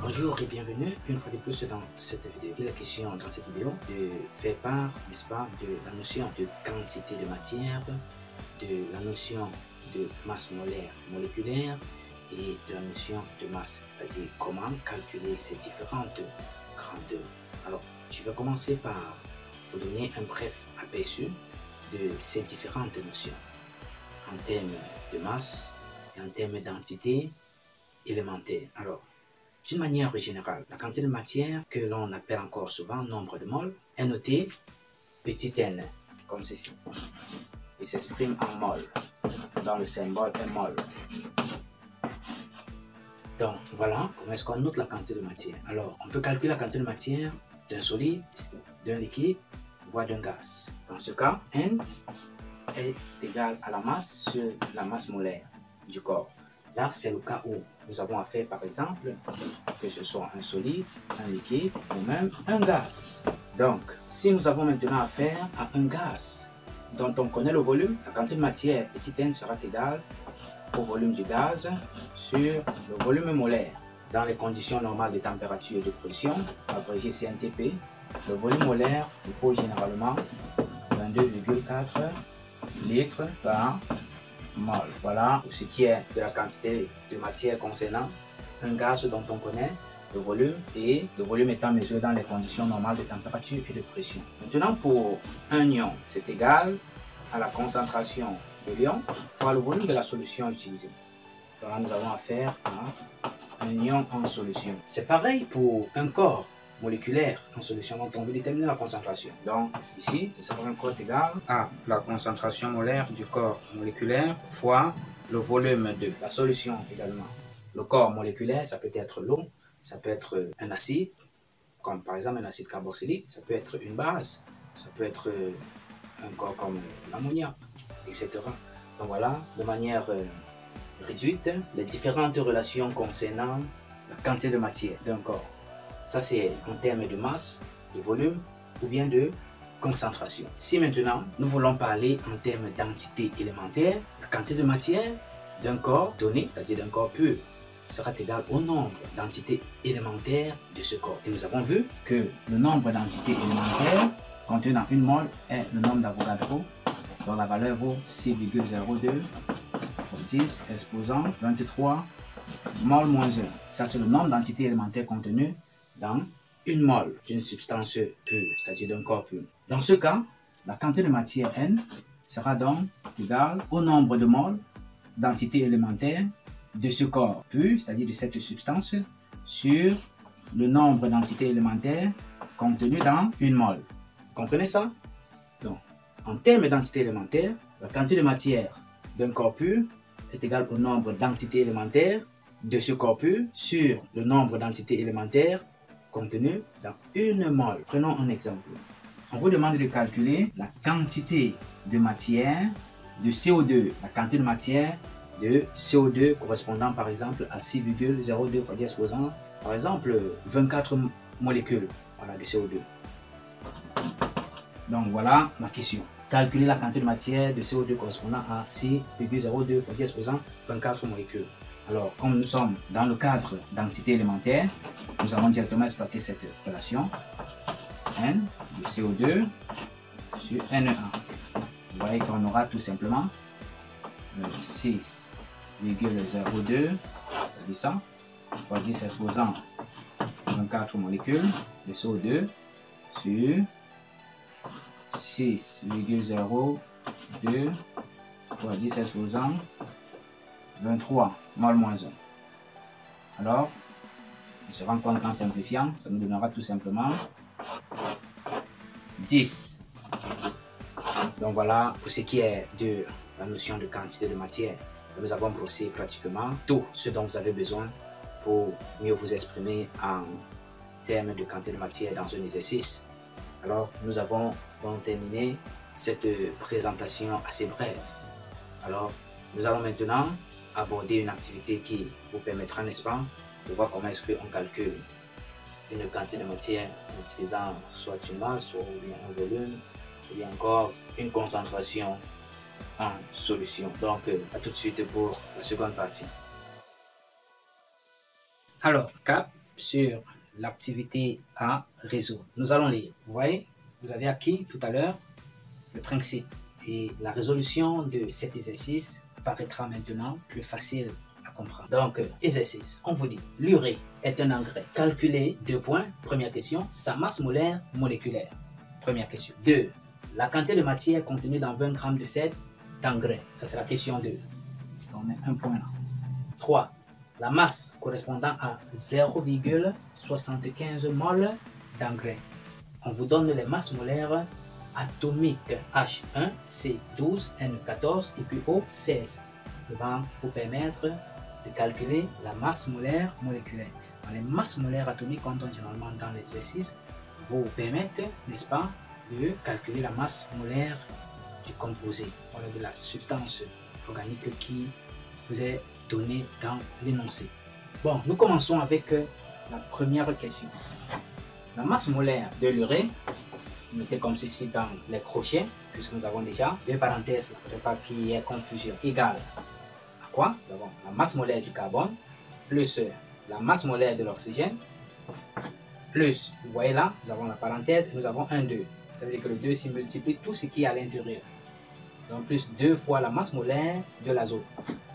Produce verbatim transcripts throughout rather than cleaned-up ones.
Bonjour et bienvenue une fois de plus dans cette vidéo. Il est question dans cette vidéo de faire part, n'est-ce pas, de la notion de quantité de matière, de la notion de masse molaire moléculaire et de la notion de masse, c'est-à-dire comment calculer ces différentes grandeurs. Alors, je vais commencer par vous donner un bref aperçu de ces différentes notions en termes de masse et en termes d'entité élémentaire. Alors, d'une manière générale, la quantité de matière, que l'on appelle encore souvent nombre de moles, est notée petit n, comme ceci. Il s'exprime en mol, dans le symbole mol. Donc, voilà comment est-ce qu'on note la quantité de matière. Alors, on peut calculer la quantité de matière d'un solide, d'un liquide, voire d'un gaz. Dans ce cas, n est égal à la masse sur la masse molaire du corps. Là, c'est le cas où nous avons affaire, par exemple, que ce soit un solide, un liquide ou même un gaz. Donc, si nous avons maintenant affaire à un gaz dont on connaît le volume, la quantité de matière petit n sera égale au volume du gaz sur le volume molaire. Dans les conditions normales de température et de pression, abrégé C N T P, le volume molaire, il faut généralement vingt-deux virgule quatre litres par mol. Voilà pour ce qui est de la quantité de matière concernant un gaz dont on connaît le volume et le volume étant mesuré dans les conditions normales de température et de pression. Maintenant, pour un ion, c'est égal à la concentration de l'ion fois le volume de la solution utilisée. Voilà, nous avons affaire à un ion en solution. C'est pareil pour un corps moléculaire en solution dont on veut déterminer la concentration. Donc ici, ce sera un corps égal à la concentration molaire du corps moléculaire fois le volume de la solution également. Le corps moléculaire, ça peut être l'eau, ça peut être un acide, comme par exemple un acide carboxylique, ça peut être une base, ça peut être un corps comme l'ammoniac, et cetera. Donc voilà, de manière euh, réduite, les différentes relations concernant la quantité de matière d'un corps. Ça, c'est en termes de masse, de volume ou bien de concentration. Si maintenant, nous voulons parler en termes d'entité élémentaire, la quantité de matière d'un corps donné, c'est-à-dire d'un corps pur, sera égale au nombre d'entités élémentaires de ce corps. Et nous avons vu que le nombre d'entités élémentaires contenu dans une mole est le nombre d'Avogadro, dont la valeur vaut six virgule zéro deux fois dix exposant vingt-trois mol moins un. Ça, c'est le nombre d'entités élémentaires contenues dans une mole d'une substance pure, c'est-à-dire d'un corps pur. Dans ce cas, la quantité de matière N sera donc égale au nombre de moles d'entités élémentaires de ce corps pur, c'est-à-dire de cette substance, sur le nombre d'entités élémentaires contenues dans une mole. Vous comprenez ça? Donc, en termes d'entités élémentaires, la quantité de matière d'un corps pur est égale au nombre d'entités élémentaires de ce corps pur sur le nombre d'entités élémentaires contenues dans une mole. Prenons un exemple. On vous demande de calculer la quantité de matière de C O deux, la quantité de matière de C O deux correspondant par exemple à six virgule zéro deux fois dix exposant par exemple vingt-quatre molécules, voilà, de C O deux. Donc voilà ma question. Calculer la quantité de matière de C O deux correspondant à six virgule zéro deux fois dix exposant vingt-quatre molécules. Alors, comme nous sommes dans le cadre d'entité élémentaire, nous allons directement exploiter cette relation N de C O deux sur N un. Vous voyez qu'on aura tout simplement six virgule zéro deux, c'est-à-dire ça, fois dix exposant vingt-quatre molécules de C O deux sur six virgule zéro deux fois dix exposant vingt-trois mol moins un. Alors, on se rend compte qu'en simplifiant, ça nous donnera tout simplement dix. Donc voilà pour ce qui est de la notion de quantité de matière. Nous avons brossé pratiquement tout ce dont vous avez besoin pour mieux vous exprimer en termes de quantité de matière dans un exercice. Alors, nous avons donc terminé cette présentation assez brève. Alors, nous allons maintenant aborder une activité qui vous permettra, n'est-ce pas, de voir comment est-ce qu'on calcule une quantité de matière en utilisant soit une masse, soit bien un volume, ou bien encore une concentration en solution. Donc, à tout de suite pour la seconde partie. Alors, cap, sur l'activité à résoudre. Nous allons lire. Vous voyez, vous avez acquis tout à l'heure le principe et la résolution de cet exercice paraîtra maintenant plus facile à comprendre. Donc, exercice, on vous dit, l'urée est un engrais. Calculez, deux points, première question, sa masse molaire moléculaire. Première question. deux. La quantité de matière contenue dans vingt grammes de cet engrais. Ça, c'est la question deux. On met un point là. trois. La masse correspondant à zéro virgule soixante-quinze mol d'engrais. On vous donne les masses molaires atomiques H un, C douze, N quatorze et puis O seize. Qui va vous permettre de calculer la masse molaire moléculaire. Les masses molaires atomiques qu'on donne généralement dans l'exercice vous permettent, n'est-ce pas, de calculer la masse molaire du composé, voilà, de la substance organique qui vous est donnée dans l'énoncé. Bon, nous commençons avec la première question. La masse molaire de l'urée, mettez comme ceci dans les crochets, puisque nous avons déjà deux parenthèses, pour pas qu'il y ait confusion, égale à quoi? Nous avons la masse molaire du carbone, plus la masse molaire de l'oxygène, plus, vous voyez là, nous avons la parenthèse et nous avons un deux. Ça veut dire que le deux s'y multiplie tout ce qui est à l'intérieur. Donc plus deux fois la masse molaire de l'azote.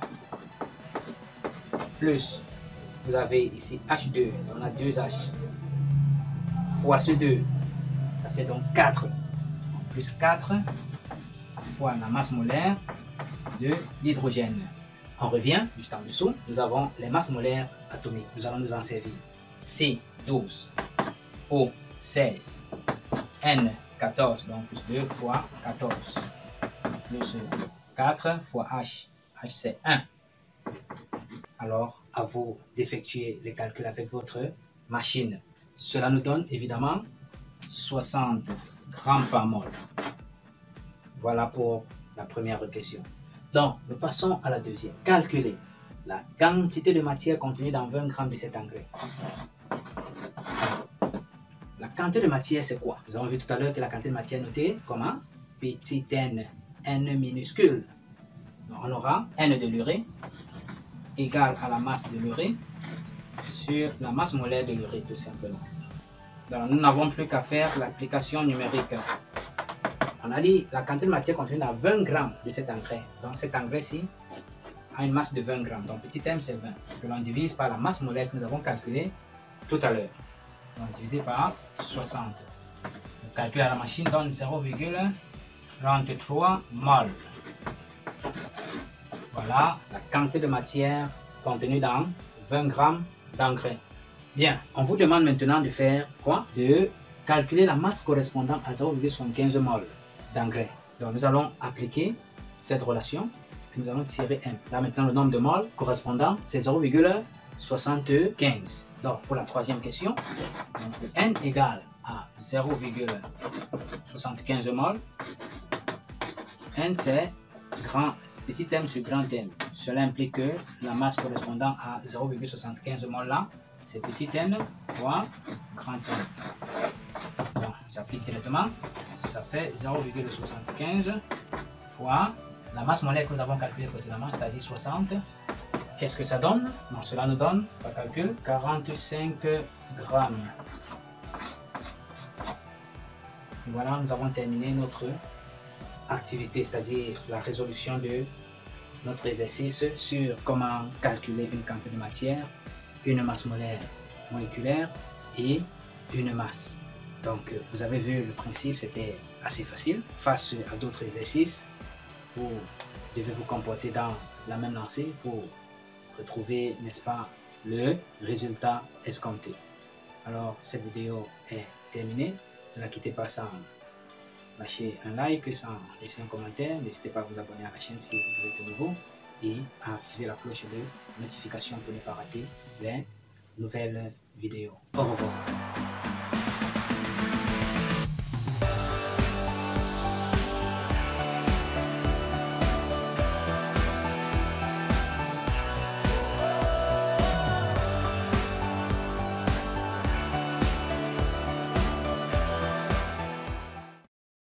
Plus, vous avez ici H deux, on a deux H. Fois ce deux, ça fait donc quatre. Donc plus quatre fois la masse molaire de l'hydrogène. On revient juste en dessous, nous avons les masses molaires atomiques. Nous allons nous en servir. C douze, O seize, N quatorze, donc plus deux fois quatorze, plus quatre fois H, H c'est un. Alors, à vous d'effectuer les calculs avec votre machine. Cela nous donne évidemment soixante grammes par mol. Voilà pour la première question. Donc, nous passons à la deuxième. Calculer la quantité de matière contenue dans vingt grammes de cet engrais. La quantité de matière, c'est quoi? Nous avons vu tout à l'heure que la quantité de matière notée, comment? Petit n, n minuscule. Donc, on aura n de l'urée égale à la masse de l'urée sur la masse molaire de l'urée, tout simplement. Donc, nous n'avons plus qu'à faire l'application numérique. On a dit la quantité de matière contenue dans vingt grammes de cet engrais. Donc, cet engrais-ci a une masse de vingt grammes. Donc, petit m, c'est vingt. Que l'on divise par la masse molaire que nous avons calculée tout à l'heure. Donc, divisé par soixante. Le calcul à la machine donne zéro virgule trente-trois mol. Voilà la quantité de matière contenue dans vingt grammes d'engrais. Bien, on vous demande maintenant de faire quoi? De calculer la masse correspondant à zéro virgule soixante-quinze mol d'engrais. Donc nous allons appliquer cette relation et nous allons tirer m. Là maintenant le nombre de moles correspondant c'est zéro virgule soixante-quinze. Donc pour la troisième question, donc, n égale à zéro virgule soixante-quinze mol. N c'est grand, petit m sur grand m. Cela implique que la masse correspondant à zéro virgule soixante-quinze mol là, c'est petit n fois grand m. Bon, j'applique directement. Ça fait zéro virgule soixante-quinze fois la masse molaire que nous avons calculée précédemment, c'est-à-dire soixante. Qu'est-ce que ça donne? Donc, cela nous donne, par calcul, quarante-cinq grammes. Et voilà, nous avons terminé notre activité, c'est-à-dire la résolution de notre exercice sur comment calculer une quantité de matière, une masse molaire moléculaire et une masse. Donc, vous avez vu le principe, c'était assez facile. Face à d'autres exercices, vous devez vous comporter dans la même lancée pour retrouver, n'est-ce pas, le résultat escompté. Alors, cette vidéo est terminée. Ne la quittez pas sans lâcher un like, sans laisser un commentaire. N'hésitez pas à vous abonner à la chaîne si vous êtes nouveau et à activer la cloche de notification pour ne pas rater les nouvelles vidéos. Au revoir.